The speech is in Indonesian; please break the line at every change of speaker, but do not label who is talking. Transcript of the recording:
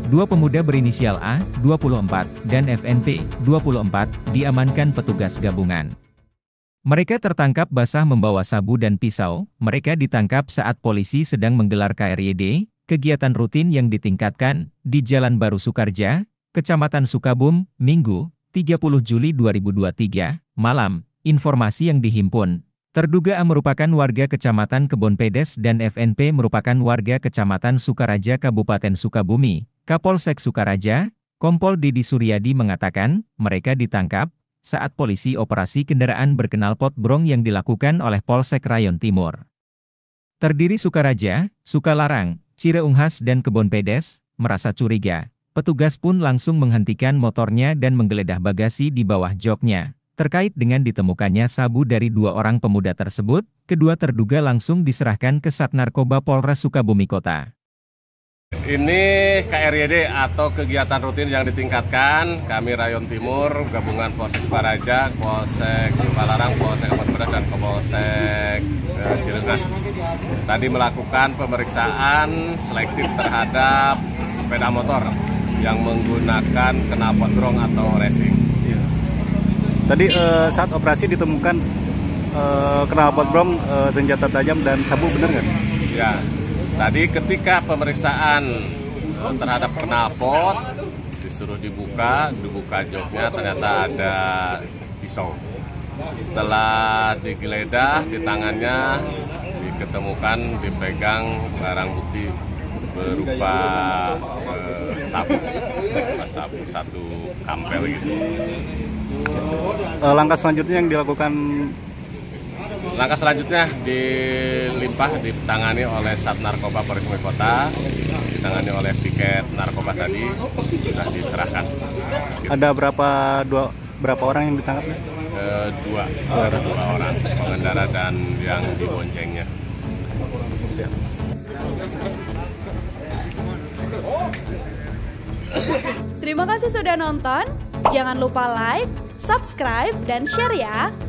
Dua pemuda berinisial A, 24, dan FNP, 24, diamankan petugas gabungan. Mereka tertangkap basah membawa sabu dan pisau. Mereka ditangkap saat polisi sedang menggelar KRYD, kegiatan rutin yang ditingkatkan, di Jalan Baru Sukarja, Kecamatan Sukabum, Minggu, 30 Juli 2023, malam. Informasi yang dihimpun, terduga A merupakan warga Kecamatan Kebonpedes dan FNP merupakan warga Kecamatan Sukaraja Kabupaten Sukabumi. Kapolsek Sukaraja, Kompol Didi Suryadi mengatakan, mereka ditangkap saat polisi operasi kendaraan berknalpot brong yang dilakukan oleh Polsek Rayon Timur. Terdiri Sukaraja, Sukalarang, Cireunghas dan Kebonpedes, merasa curiga. Petugas pun langsung menghentikan motornya dan menggeledah bagasi di bawah joknya. Terkait dengan ditemukannya sabu dari dua orang pemuda tersebut, kedua terduga langsung diserahkan ke Sat Narkoba Polres Sukabumi Kota.
Ini KRYD atau kegiatan rutin yang ditingkatkan. Kami Rayon Timur, gabungan Polsek Sukaraja, Polsek Sukalarang, Polsek Kebonpedes, dan Polsek Cireunghas. Tadi melakukan pemeriksaan selektif terhadap sepeda motor yang menggunakan knalpot brong atau racing.
Tadi saat operasi ditemukan knalpot brong, senjata tajam dan sabu, benar nggak?
Ya, tadi ketika pemeriksaan terhadap knalpot disuruh dibuka joknya, ternyata ada pisau. Setelah digeledah di tangannya diketemukan dipegang barang bukti berupa sabu satu kampel gitu.
Langkah selanjutnya yang dilakukan?
Langkah selanjutnya ditangani oleh Sat Narkoba Polres Kota, ditangani oleh piket narkoba tadi, sudah diserahkan.
Ada berapa orang yang ditangkap?
Dua orang, pengendara dan yang diboncengnya.
Terima kasih sudah nonton. Jangan lupa like, subscribe, dan share ya.